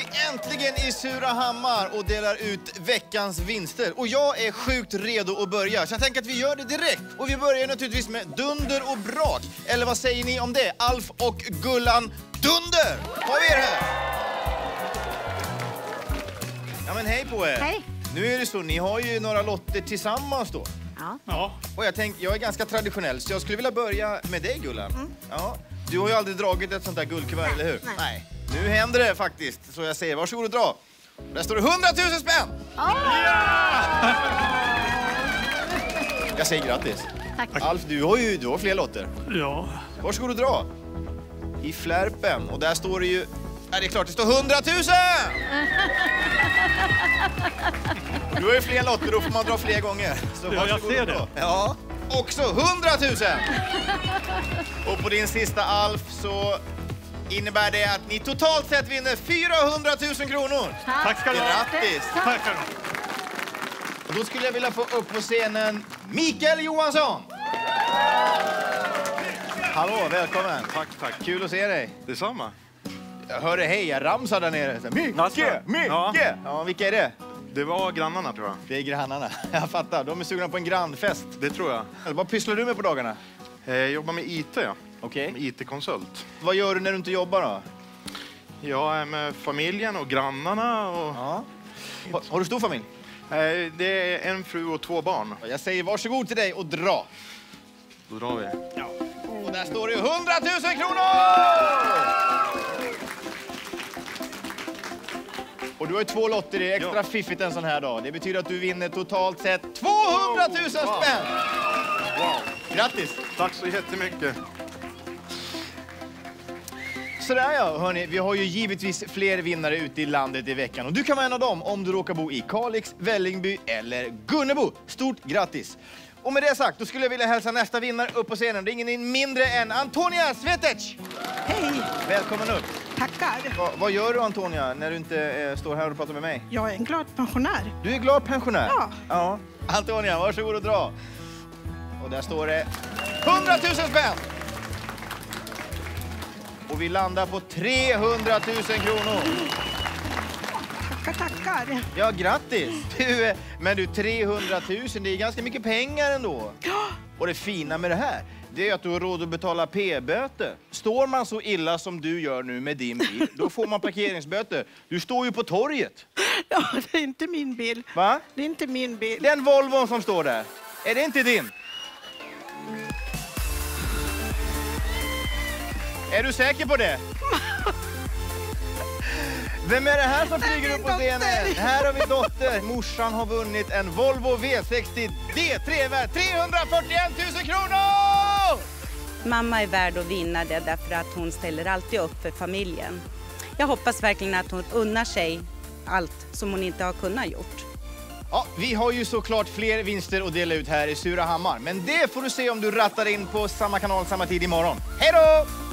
äntligen i Surahammar och delar ut veckans vinster. Och jag är sjukt redo att börja, så jag tänker att vi gör det direkt. Och vi börjar naturligtvis med dunder och brak. Eller vad säger ni om det? Alf och Gullan Dunder! Har vi er här? Ja men hej på er. Hej. Nu är det så, ni har ju några lotter tillsammans då. Ja. Och jag är ganska traditionell, så jag skulle vilja börja med dig Gullan. Ja. Du har ju aldrig dragit ett sånt där guldkuvert, eller hur? Nej. Nu händer det faktiskt, så jag säger varsågod och dra. Där står det 100 000 spänn! Jag säger grattis. Tack. Alf, du har fler lotter. Ja. Varsågod och dra. I flärpen, och där står det ju... Ja, det är klart, det står 100 000! Du har ju fler lotter, då får man dra fler gånger. Så Ja, jag ser det. Ja, också 100 000! Och på din sista Alf så innebär det att ni totalt sett vinner 400 000 kronor. Tack ska du ha. Grattis! Tack ska du ha. Och då skulle jag vilja få upp på scenen Mikael Johansson. Hallå, välkommen. Tack. Kul att se dig. Detsamma. Jag hörde hejaramsar där nere. Micke! Ja, vilka är det? Det var grannarna, tror jag. Det är grannarna. Jag fattar. De är sugna på en grannfest. Det tror jag. Vad pysslar du med på dagarna? Jag jobbar med IT, ja. Okej. Med IT-konsult. Vad gör du när du inte jobbar då? Jag är med familjen och grannarna. Och... Ja. Har du stor familj? Det är en fru och 2 barn. Jag säger varsågod till dig och dra. Då drar vi. Ja. Och där står det 100 000 kronor! Och du har ju 2 lotter, det är extra fiffigt en sån här dag. Det betyder att du vinner totalt sett 200 000 spänn! Wow. Grattis! Tack så jättemycket. Sådär ja, hörni, vi har ju givetvis fler vinnare ute i landet i veckan. Och du kan vara en av dem om du råkar bo i Kalix, Vällingby eller Gunnebo. Stort grattis! Och med det sagt, då skulle jag vilja hälsa nästa vinnare upp på scenen. Det är ingen mindre än Antonia Svetec! Hej, Välkommen upp! tackar. Vad gör du Antonia när du inte står här och pratar med mig? Jag är en glad pensionär. Du är glad pensionär? Ja. Antonia, varsågod och dra. Och där står det 100 000 spänn! Och vi landar på 300 000 kronor. Tackar. Ja, grattis! Men du, 300 000, det är ganska mycket pengar ändå. Ja. Och det fina med det här, det är att du har råd att betala p-böter. Står man så illa som du gör nu med din bil, då får man parkeringsböter. Du står ju på torget. Ja, det är inte min bil. Va? Det är inte min bil. Den Volvon som står där, är det inte din? Är du säker på det? Vem är det här som flyger upp på scenen? Här har vi dotter. Morsan har vunnit en Volvo V60 D3 värd 341 000 kronor! Mamma är värd att vinna det därför att hon ställer alltid upp för familjen. Jag hoppas verkligen att hon unnar sig allt som hon inte har kunnat gjort. Ja, vi har ju såklart fler vinster att dela ut här i Surahammar. Men det får du se om du rattar in på samma kanal samma tid imorgon. Hej då!